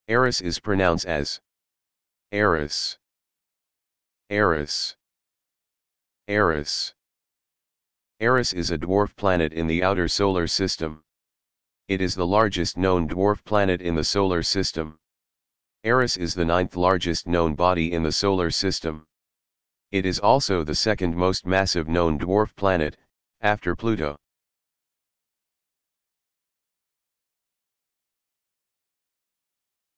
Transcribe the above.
Eris is pronounced as Eris, Eris, Eris. Eris is a dwarf planet in the outer solar system. It is the largest known dwarf planet in the solar system. Eris is the ninth largest known body in the solar system. It is also the second most massive known dwarf planet, after Pluto.